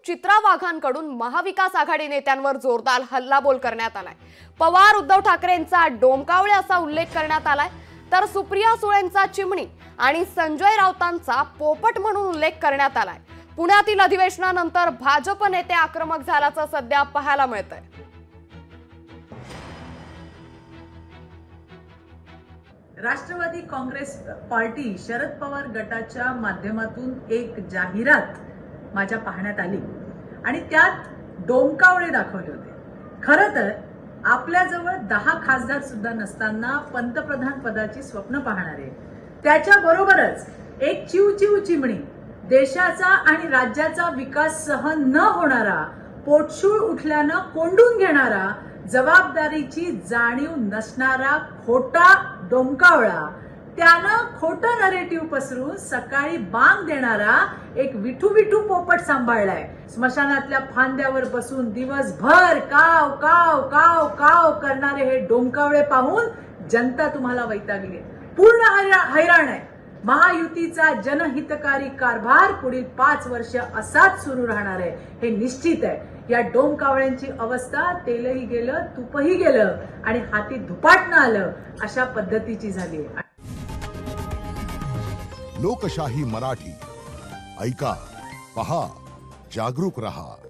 चित्रा वाघांकडून महाविकास आघाडी नेत्यांवर जोरदार हल्लाबोल करण्यात आलाय। पवार उद्धव ठाकरेंचा डोमकावळे असा उल्लेख करण्यात आलाय, तर सुप्रिया सुळेंचा चिमणी आणि संजय राऊतांचा पोपट म्हणून उल्लेख करण्यात आलाय। पुण्यातील अधिवेशनानंतर भाजप नेते आक्रमक झाल्याचं सध्या पाहायला मिळतंय। राष्ट्रवादी काँग्रेस पार्टी शरद पवार गटाच्या माध्यमातून एक जाहिरात माझ्या पाहण्यात आली आणि त्यात डोमकावळे दाखवले होते। खरं तर आपल्याजवळ 10 खासदार सुद्धा नसताना पंतप्रधान पदाची स्वप्न पाहणारे, त्याच्याबरोबरच एक चिवचिव चिमणी, देशाचा आणि राज्याचा विकास सहन न होणारा, पोटशूळ उठल्यानं कोंडून घेणारा, जबाबदारीची जाणीव नसणारा खोटा डोमकावळा, त्यानं खोटं नरेटिव्ह पसरून सकाळी बांग देणारा एक विठू विठू पोपट सांभाळलाय। स्मशानातल्या फांद्यावर बसून दिवसभर काव काव काव काव करणारे हे डोमकावळे पाहून जनता तुम्हाला वैतागली आहे, पूर्ण हैराण आहे। महायुतीचा जनहितकारी कारभार पुढील 5 वर्ष असाच सुरू राहणार आहे हे निश्चित आहे। या डोमकावळ्यांची अवस्था तेलही गेलं, तुपही गेलं आणि हाती धुपाटणं आलं अशा पद्धतीची झाली आहे। लोकशाही मराठी ऐका, पहा, जागरूक रहा।